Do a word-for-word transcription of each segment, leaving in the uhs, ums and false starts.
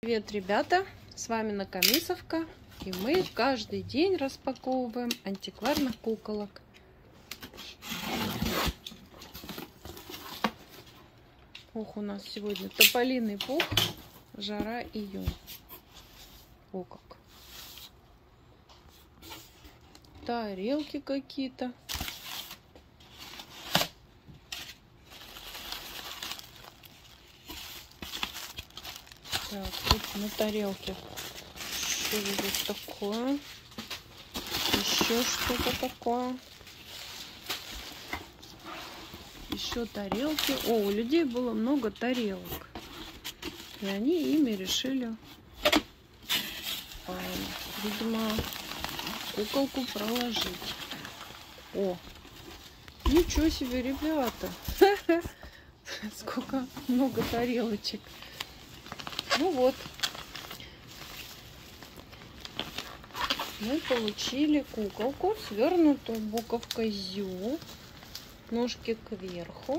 Привет, ребята! С вами Накомисовка, и мы каждый день распаковываем антикварных куколок. Ох, у нас сегодня тополиный пух, жара, июнь. О как! Тарелки какие-то. Так, тут на тарелке что здесь такое? Еще что-то такое. Еще тарелки. О, у людей было много тарелок. И они ими решили, а, видимо, куколку проложить. О, ничего себе, ребята! Сколько много тарелочек. Ну вот, мы получили куколку, свернутую буковкой зю, ножки кверху.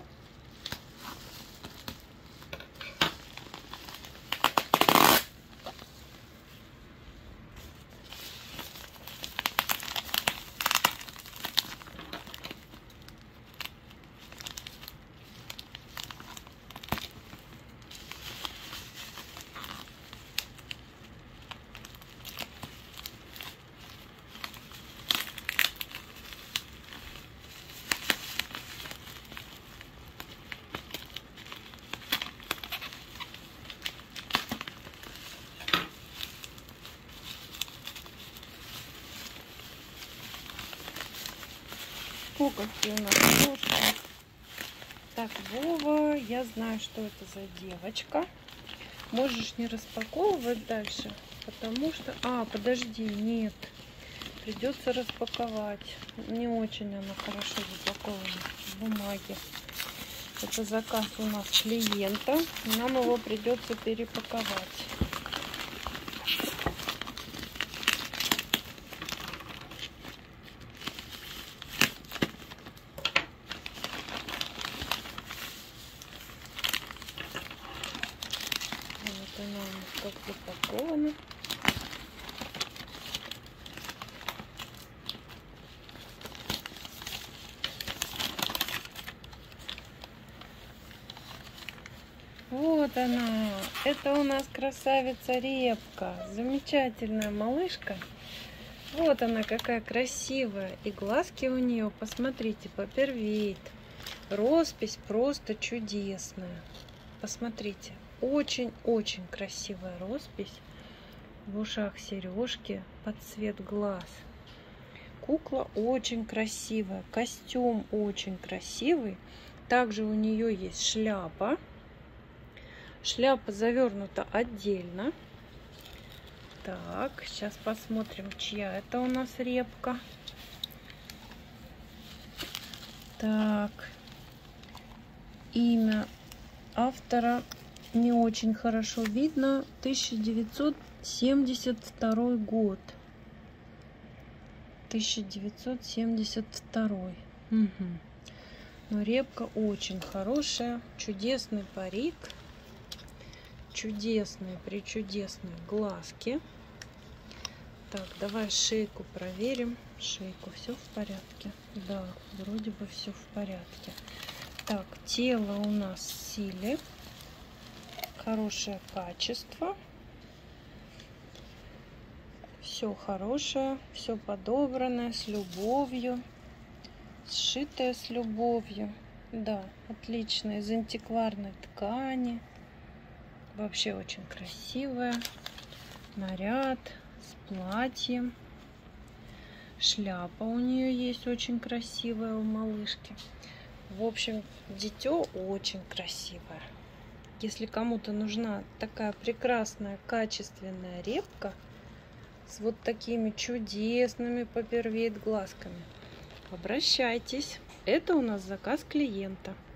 Куколки у нас хорошие. Так, Вова, я знаю, что это за девочка. Можешь не распаковывать дальше, потому что... А, подожди, нет. Придется распаковать. Не очень она хорошо запакована в бумаге. Это заказ у нас клиента. Нам его придется перепаковать. Вот она у нас как запакована. Вот она. Это у нас красавица Репка. Замечательная малышка. Вот она какая красивая. И глазки у нее, посмотрите, попервеет. Роспись просто чудесная. Посмотрите. Очень-очень красивая роспись. В ушах сережки под цвет глаз. Кукла очень красивая. Костюм очень красивый. Также у нее есть шляпа. Шляпа завернута отдельно. Так, сейчас посмотрим, чья это у нас Репка. Так, имя автора не очень хорошо видно. тысяча девятьсот семьдесят второй год. тысяча девятьсот семьдесят второй. Угу. Но Репка очень хорошая. Чудесный парик. Чудесные, причудесные глазки. Так, давай шейку проверим. Шейку все в порядке? Да, вроде бы все в порядке. Так, тело у нас силе. Хорошее качество. Все хорошее, все подобранное, с любовью. Сшитое с любовью. Да, отлично, из антикварной ткани. Вообще очень красивая. Наряд с платьем. Шляпа у нее есть очень красивая у малышки. В общем, дитё очень красивое. Если кому-то нужна такая прекрасная, качественная репка с вот такими чудесными попервеет глазками, обращайтесь. Это у нас заказ клиента.